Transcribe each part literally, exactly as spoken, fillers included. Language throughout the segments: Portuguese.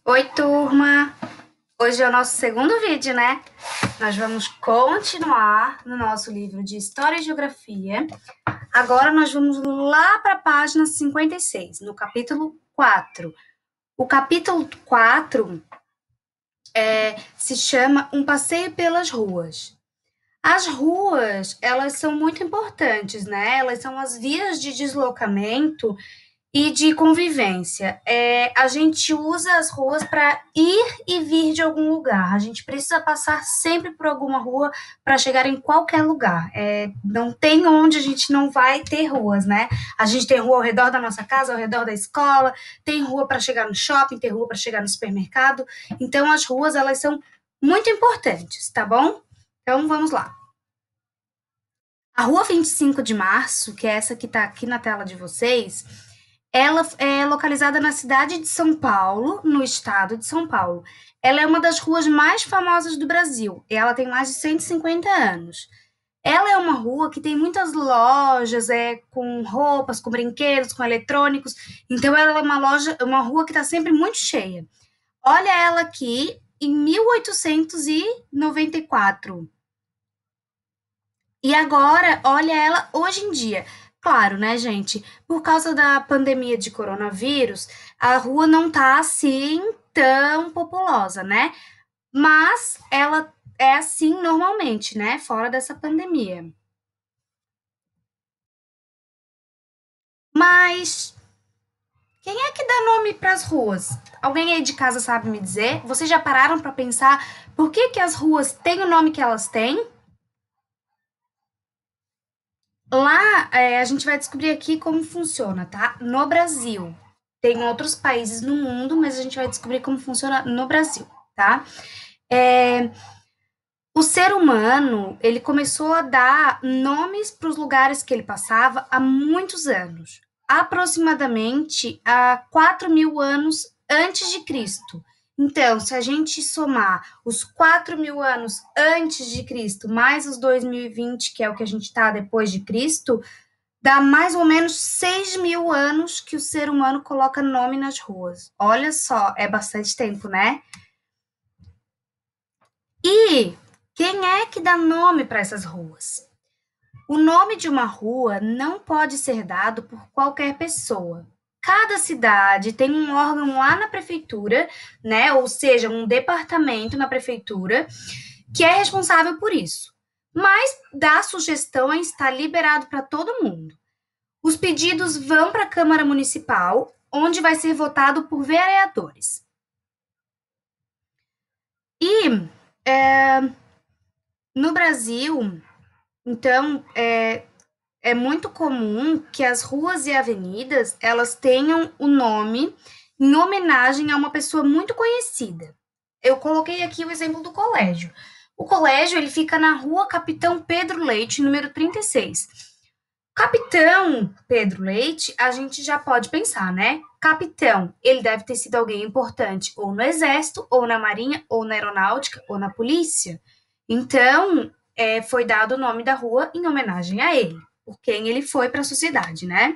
Oi, turma! Hoje é o nosso segundo vídeo, né? Nós vamos continuar no nosso livro de História e Geografia. Agora nós vamos lá para a página cinquenta e seis, no capítulo quatro. O capítulo quatro é, se chama Um Passeio pelas Ruas. As ruas, elas são muito importantes, né? Elas são as vias de deslocamento e de convivência. É, a gente usa as ruas para ir e vir de algum lugar. A gente precisa passar sempre por alguma rua para chegar em qualquer lugar. É, não tem onde a gente não vai ter ruas, né? A gente tem rua ao redor da nossa casa, ao redor da escola, tem rua para chegar no shopping, tem rua para chegar no supermercado. Então, as ruas, elas são muito importantes, tá bom? Então, vamos lá. A Rua vinte e cinco de Março, que é essa que está aqui na tela de vocês, ela é localizada na cidade de São Paulo, no estado de São Paulo. Ela é uma das ruas mais famosas do Brasil e ela tem mais de cento e cinquenta anos. Ela é uma rua que tem muitas lojas, é com roupas, com brinquedos, com eletrônicos. Então ela é uma loja, uma rua que está sempre muito cheia. Olha ela aqui em mil oitocentos e noventa e quatro. E agora, olha ela hoje em dia. Claro, né, gente? Por causa da pandemia de coronavírus, a rua não tá assim tão populosa, né? Mas ela é assim normalmente, né? Fora dessa pandemia. Mas quem é que dá nome para as ruas? Alguém aí de casa sabe me dizer? Vocês já pararam para pensar por que que as ruas têm o nome que elas têm? Lá, é, a gente vai descobrir aqui como funciona, tá? No Brasil. Tem outros países no mundo, mas a gente vai descobrir como funciona no Brasil, tá? É, o ser humano, ele começou a dar nomes para os lugares que ele passava há muitos anos. Aproximadamente há quatro mil anos antes de Cristo. Então, se a gente somar os quatro mil anos antes de Cristo, mais os dois mil e vinte, que é o que a gente está depois de Cristo, dá mais ou menos seis mil anos que o ser humano coloca nome nas ruas. Olha só, é bastante tempo, né? E quem é que dá nome para essas ruas? O nome de uma rua não pode ser dado por qualquer pessoa. Cada cidade tem um órgão lá na prefeitura, né? Ou seja, um departamento na prefeitura que é responsável por isso. Mas dar sugestões está liberado para todo mundo. Os pedidos vão para a Câmara Municipal, onde vai ser votado por vereadores. E é, no Brasil, então, é, é muito comum que as ruas e avenidas elas tenham o nome em homenagem a uma pessoa muito conhecida. Eu coloquei aqui o exemplo do colégio. O colégio ele fica na Rua Capitão Pedro Leite, número trinta e seis. Capitão Pedro Leite, a gente já pode pensar, né? Capitão, ele deve ter sido alguém importante ou no Exército, ou na Marinha, ou na Aeronáutica, ou na Polícia. Então, é, foi dado o nome da rua em homenagem a ele, por quem ele foi para a sociedade, né?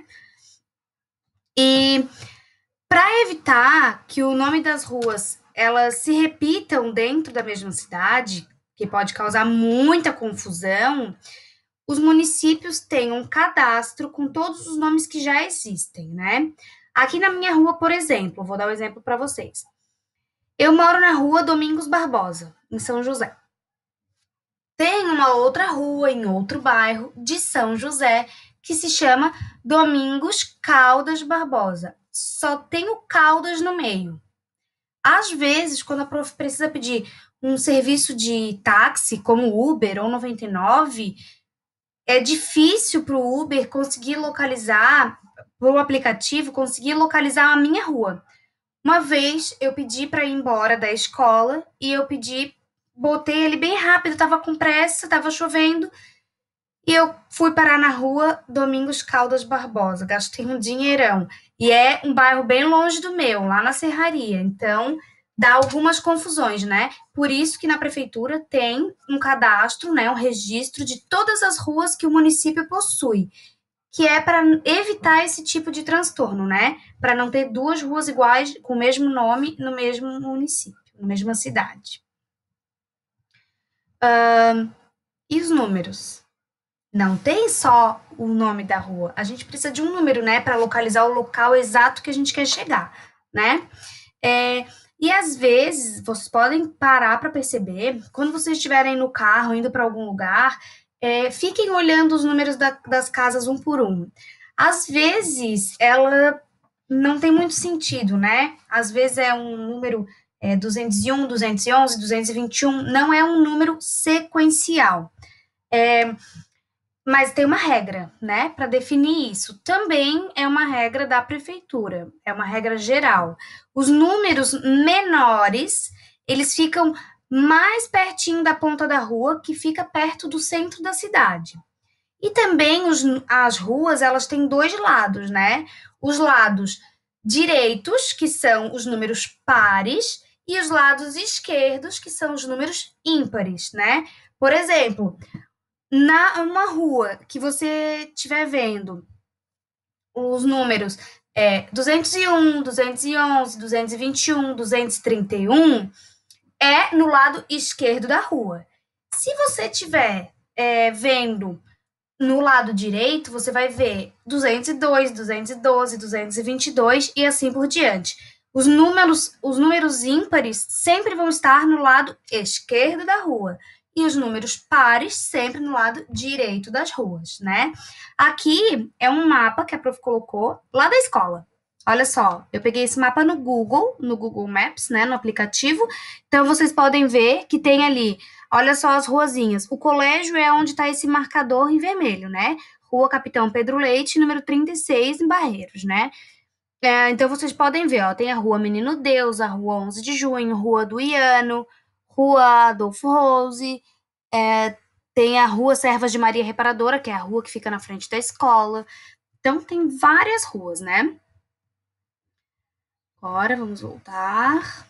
E para evitar que o nome das ruas elas se repitam dentro da mesma cidade, que pode causar muita confusão, os municípios têm um cadastro com todos os nomes que já existem, né? Aqui na minha rua, por exemplo, vou dar um exemplo para vocês. Eu moro na rua Domingos Barbosa, em São José. Tem uma outra rua em outro bairro de São José que se chama Domingos Caldas Barbosa. Só tem o Caldas no meio. Às vezes, quando a prof precisa pedir um serviço de táxi, como Uber ou noventa e nove, é difícil para o Uber conseguir localizar, para o aplicativo conseguir localizar a minha rua. Uma vez eu pedi para ir embora da escola e eu pedi, botei ele bem rápido, estava com pressa, estava chovendo, e eu fui parar na rua Domingos Caldas Barbosa, gastei um dinheirão. E é um bairro bem longe do meu, lá na Serraria, então dá algumas confusões, né? Por isso que na prefeitura tem um cadastro, né, um registro de todas as ruas que o município possui, que é para evitar esse tipo de transtorno, né? Para não ter duas ruas iguais com o mesmo nome no mesmo município, na mesma cidade. Uh, e os números? Não tem só o nome da rua. A gente precisa de um número, né, para localizar o local exato que a gente quer chegar, né? É, e às vezes vocês podem parar para perceber, quando vocês estiverem no carro indo para algum lugar, é, fiquem olhando os números da, das casas um por um. Às vezes ela não tem muito sentido, né? Às vezes é um número é, duzentos e um, duzentos e onze, duzentos e vinte e um, não é um número sequencial. É, mas tem uma regra, né, para definir isso. Também é uma regra da prefeitura, é uma regra geral. Os números menores, eles ficam mais pertinho da ponta da rua, que fica perto do centro da cidade. E também os, as ruas, elas têm dois lados, né? Os lados direitos, que são os números pares, e os lados esquerdos, que são os números ímpares, né? Por exemplo, na uma rua que você estiver vendo os números é, duzentos e um, duzentos e onze, duzentos e vinte e um, duzentos e trinta e um, é no lado esquerdo da rua. Se você estiver é, vendo no lado direito, você vai ver duzentos e dois, duzentos e doze, duzentos e vinte e dois e assim por diante. Os números, os números ímpares sempre vão estar no lado esquerdo da rua e os números pares sempre no lado direito das ruas, né? Aqui é um mapa que a prof colocou lá da escola. Olha só, eu peguei esse mapa no Google, no Google Maps, né, no aplicativo. Então, vocês podem ver que tem ali, olha só as ruazinhas. O colégio é onde está esse marcador em vermelho, né? Rua Capitão Pedro Leite, número trinta e seis, em Barreiros, né? É, então, vocês podem ver, ó, tem a Rua Menino Deus, a Rua onze de junho, Rua do Iano, Rua Adolfo Rose, é, tem a Rua Servas de Maria Reparadora, que é a rua que fica na frente da escola. Então, tem várias ruas, né? Agora, vamos voltar.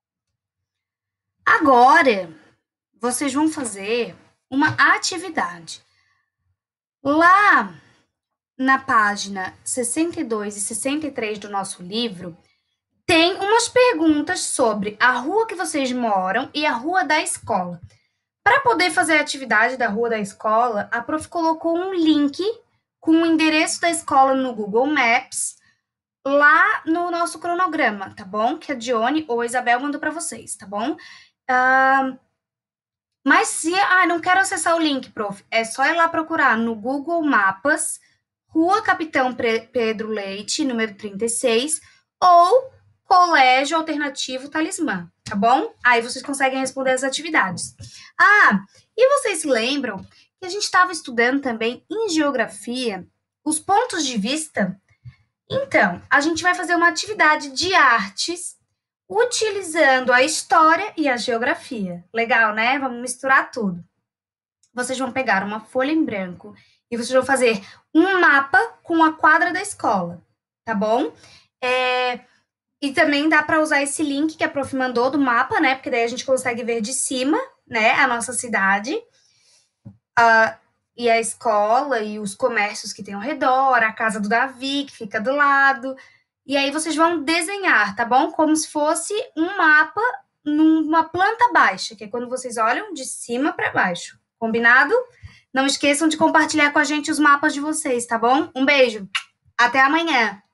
Agora, vocês vão fazer uma atividade. Lá na página sessenta e dois e sessenta e três do nosso livro, tem umas perguntas sobre a rua que vocês moram e a rua da escola. Para poder fazer a atividade da rua da escola, a prof colocou um link com o endereço da escola no Google Maps, lá no nosso cronograma, tá bom? Que a Dione ou a Isabel mandou para vocês, tá bom? Uh, mas se... Ah, não quero acessar o link, prof. É só ir lá procurar no Google Mapas, Rua Capitão Pedro Leite, número trinta e seis, ou Colégio Alternativo Talismã, tá bom? Aí vocês conseguem responder as atividades. Ah, e vocês se lembram que a gente estava estudando também em geografia os pontos de vista? Então, a gente vai fazer uma atividade de artes utilizando a história e a geografia. Legal, né? Vamos misturar tudo. Vocês vão pegar uma folha em branco e vocês vão fazer um mapa com a quadra da escola, tá bom? É... E também dá para usar esse link que a prof mandou do mapa, né? Porque daí a gente consegue ver de cima, né, a nossa cidade. Uh, e a escola e os comércios que tem ao redor, a casa do Davi, que fica do lado. E aí vocês vão desenhar, tá bom? Como se fosse um mapa numa planta baixa, que é quando vocês olham de cima para baixo. Combinado? Não esqueçam de compartilhar com a gente os mapas de vocês, tá bom? Um beijo. Até amanhã.